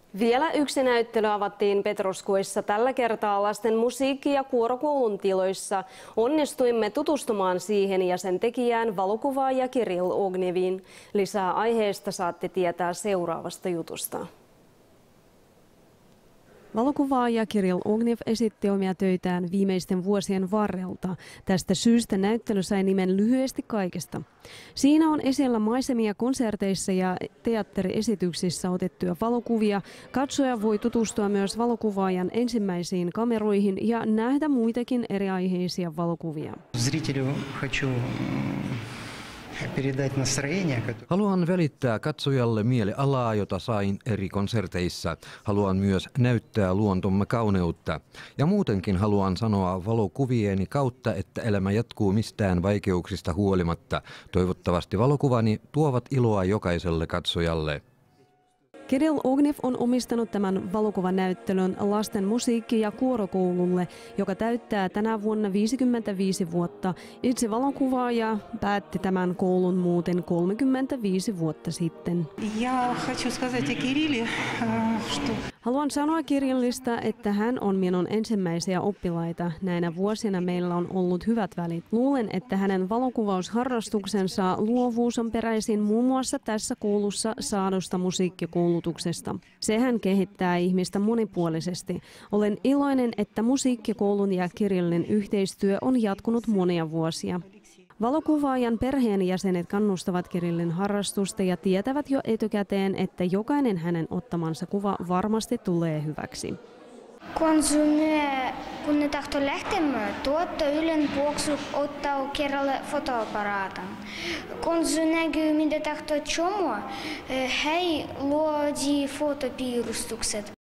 Vielä yksi näyttely avattiin Petroskuissa, tällä kertaa lasten musiikki- ja kuorokoulun tiloissa. Onnistuimme tutustumaan siihen ja sen tekijään valokuvaaja Kirill Ogneviin. Lisää aiheesta saatte tietää seuraavasta jutusta. Valokuvaaja Kirill Ognev esitti omia töitään viimeisten vuosien varrelta. Tästä syystä näyttely sai nimen Lyhyesti kaikesta. Siinä on esillä maisemia konserteissa ja teatteriesityksissä otettuja valokuvia. Katsoja voi tutustua myös valokuvaajan ensimmäisiin kameroihin ja nähdä muitakin eri aiheisia valokuvia. Haluan välittää katsojalle mielialaa, jota sain eri konserteissa. Haluan myös näyttää luontomme kauneutta. Ja muutenkin haluan sanoa valokuvieni kautta, että elämä jatkuu mistään vaikeuksista huolimatta. Toivottavasti valokuvani tuovat iloa jokaiselle katsojalle. Kirill Ognev on omistanut tämän valokuvanäyttelyn lasten musiikki- ja kuorokoululle, joka täyttää tänä vuonna 55 vuotta. Itse valokuvaaja päätti tämän koulun muuten 35 vuotta sitten. Haluan sanoa Kirillistä, että hän on minun ensimmäisiä oppilaita. Näinä vuosina meillä on ollut hyvät välit. Luulen, että hänen valokuvausharrastuksensa luovuus on peräisin muun muassa tässä koulussa saadusta musiikkikoulutuksesta. Sehän kehittää ihmistä monipuolisesti. Olen iloinen, että musiikkikoulun ja Kirillin yhteistyö on jatkunut monia vuosia. Valokuvaajan perheenjäsenet kannustavat Kirillin harrastusta ja tietävät jo etukäteen, että jokainen hänen ottamansa kuva varmasti tulee hyväksi. Kun ne tahtoo lähtemään, tuotto Ylen vuoksi ottaa kerralle fotoaparaatin. Kun se näkyy, mitä tahtoo chomua, hei luodi fotopiirustukset.